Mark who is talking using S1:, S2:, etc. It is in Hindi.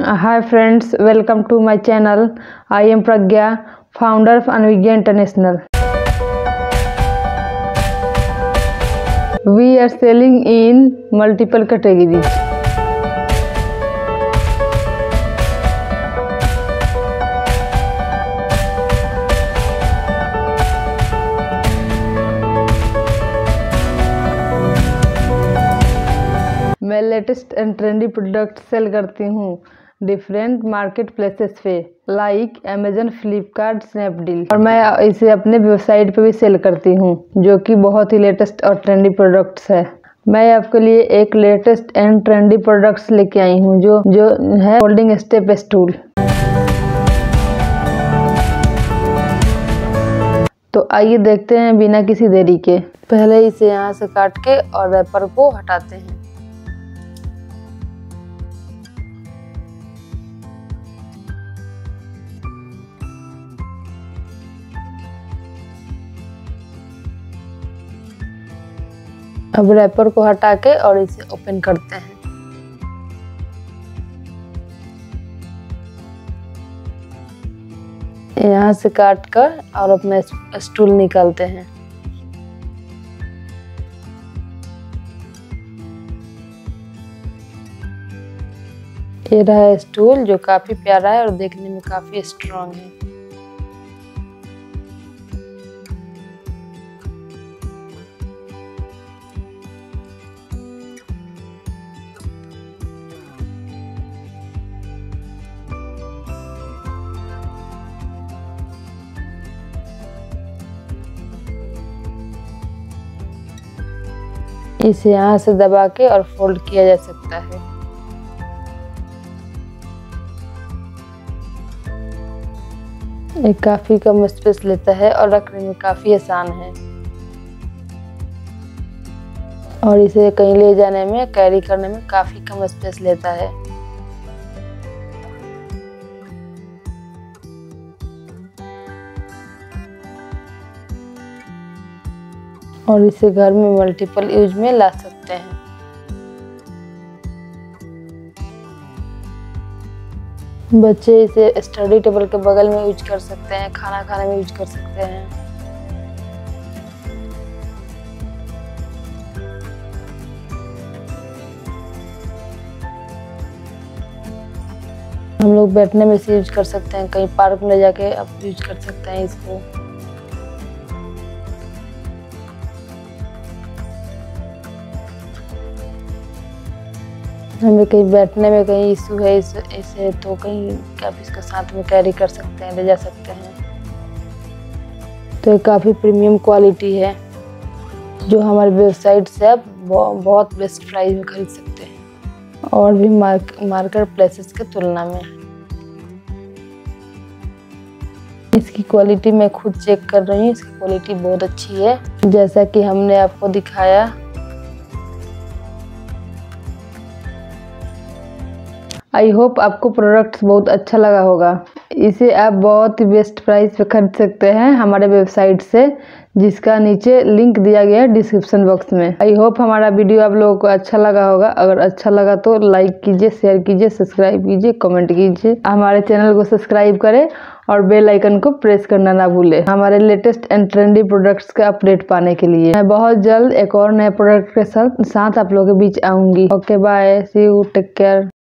S1: Hi friends, welcome to my channel. I am Pragya, founder of Paragya International. We are selling in multiple categories. मैं latest and trendy product sale करती हूँ डिफरेंट मार्केट प्लेसेस पे लाइक अमेजन, फ्लिपकार्ट, स्नैपडील, और मैं इसे अपने वेबसाइट पे भी सेल करती हूँ जो कि बहुत ही लेटेस्ट और ट्रेंडी प्रोडक्ट्स है। मैं आपके लिए एक लेटेस्ट एंड ट्रेंडी प्रोडक्ट्स लेके आई हूँ जो है फोल्डिंग स्टेप स्टूल। तो आइए देखते हैं बिना किसी देरी के। पहले इसे यहाँ से काट के और रैपर को हटाते हैं। अब रैपर को हटा के और इसे ओपन करते हैं। यहाँ से काट कर और अपना स्टूल निकालते हैं। ये रहा स्टूल जो काफी प्यारा है और देखने में काफी स्ट्रॉन्ग है। इसे यहाँ से दबा के और फोल्ड किया जा सकता है। ये काफी कम स्पेस लेता है और रखने में काफी आसान है और इसे कहीं ले जाने में, कैरी करने में काफी कम स्पेस लेता है। और इसे घर में मल्टीपल यूज में ला सकते हैं। बच्चे इसे स्टडी टेबल के बगल में यूज कर सकते हैं, खाना खाने में यूज कर सकते हैं। हम लोग बैठने में इसे यूज कर सकते हैं, कहीं पार्क में ले जाके आप यूज कर सकते हैं इसको। हमें कहीं बैठने में कहीं इशू है इसे तो कहीं आप इसको साथ में कैरी कर सकते हैं, ले जा सकते हैं। तो ये काफ़ी प्रीमियम क्वालिटी है जो हमारी वेबसाइट से आप बहुत बेस्ट प्राइस में खरीद सकते हैं और भी मार्केट प्लेसेस के तुलना में। इसकी क्वालिटी मैं खुद चेक कर रही हूँ, इसकी क्वालिटी बहुत अच्छी है जैसा कि हमने आपको दिखाया। आई होप आपको प्रोडक्ट्स बहुत अच्छा लगा होगा। इसे आप बहुत ही बेस्ट प्राइस पे खरीद सकते हैं हमारे वेबसाइट से, जिसका नीचे लिंक दिया गया है डिस्क्रिप्शन बॉक्स में। आई होप हमारा वीडियो आप लोगों को अच्छा लगा होगा। अगर अच्छा लगा तो लाइक कीजिए, शेयर कीजिए, सब्सक्राइब कीजिए, कमेंट कीजिए। हमारे चैनल को सब्सक्राइब करें और बेल आइकन को प्रेस करना ना भूलें हमारे लेटेस्ट एंड ट्रेंडी प्रोडक्ट्स का अपडेट पाने के लिए। मैं बहुत जल्द एक और नए प्रोडक्ट के साथ आप लोगों के बीच आऊंगी। Okay bye, see you, take care.